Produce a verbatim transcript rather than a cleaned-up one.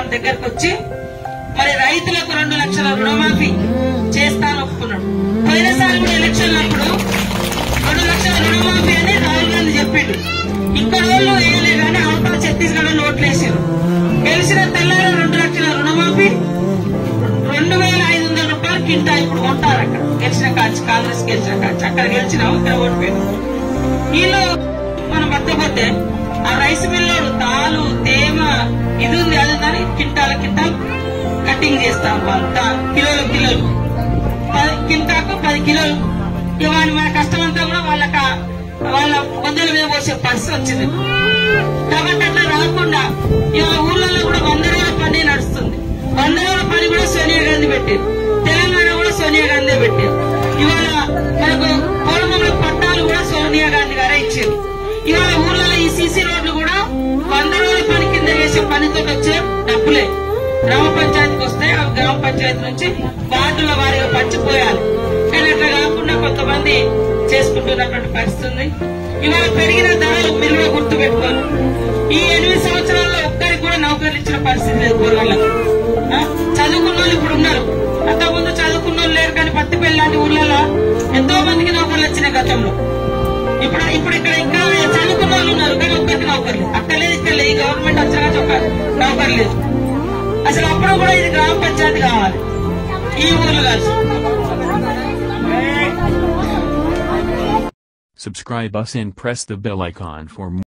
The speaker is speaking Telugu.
గారి దగ్గరకు వచ్చి మరి రైతులకు రెండు లక్షల రుణమాఫీ చేస్తాను ఒప్పుకున్నాడు. పోయినసారి కూడా ఎలక్షన్లప్పుడు రెండు లక్షల రుణమాఫీ అని రాహుల్ గాంధీ చెప్పిండు. ఇక్కడ వాళ్ళు వేయలే కానీ అవతల ఛత్తీస్గఢ్ నోట్లు వేసారు. గెలిచిన తెల్లార రెండు లక్షల రుణమాఫీ రెండు వేల ఐదు వందల రూపాయలు కింటా ఇప్పుడు కొంటారు. అక్కడ గెలిచిన కాచి కాంగ్రెస్ గెలిచిన కాచి అక్కడ గెలిచిన ఇక్కడ ఓడిపోయారు. వీళ్ళు మనం పట్టకపోతే ఆ రైస్ మిల్లోడు తాలు తేమ ఇది ఉంది అది ఉందని కింటాల కింటాలు కటింగ్ చేస్తాం. కిలోలు కిలోలు కింటాకు పది కిలోలు ఇవన్నీ మన కష్టమంతా కూడా వాళ్ళకి వాళ్ళ వందల మీద పోసే పరిస్థితి వచ్చింది. కాబట్టి అట్లా రాకుండా ఇవాళ ఊర్లలో కూడా వంద రోజుల పని నడుస్తుంది. వంద రోజుల పని కూడా సోనియా గాంధీ పెట్టారు. తెలంగాణ కూడా సోనియా గాంధీ పెట్టారు. ఇవాళ మనకు కోలమంగళ పట్టాలు కూడా సోనియా గాంధీ గారే ఇచ్చారు. ఇవాళ ఊర్లలో ఈ సీసీ రోడ్లు కూడా వంద రోజుల పని కింద వేసే పనితో వచ్చే డబ్బులే గ్రామ పంచాయతీకి వస్తే ఆ గ్రామ పంచాయతీ నుంచి వార్డుల వారిగా పంచిపోయాలి. కానీ అట్లా కాకుండా కొంతమంది చేసుకుంటున్నటువంటి పరిస్థితి ఉంది. ఇవాళ పెరిగిన ధరలు మీరు కూడా గుర్తు పెట్టుకోవాలి. ఈ ఎనిమిది సంవత్సరాల్లో ఒక్కరికి కూడా నౌకర్లు ఇచ్చిన పరిస్థితి లేదు ఊర్లకు. చదువుకున్న వాళ్ళు ఇప్పుడు ఉన్నారు, అంతకుముందు చదువుకున్న వాళ్ళు లేరు. కానీ పత్తిపల్లి లాంటి ఊర్లలో ఎంతో మందికి నౌకర్లు వచ్చినాయి గతంలో. ఇప్పుడు ఇప్పుడు ఇక్కడ ఇంకా చదువుకున్న వాళ్ళు ఉన్నారు కానీ ఒక్కరికి నౌకర్లు అక్కడ లేదు ఇక్కడ లేదు. ఈ గవర్నమెంట్ వచ్చిన ఒక నౌకర్ లేదు. అసలు అప్పుడు కూడా ఇది గ్రామ పంచాయతీ కావాలి ఈ ఊర్లు కాదు. Subscribe us and press the bell icon for more.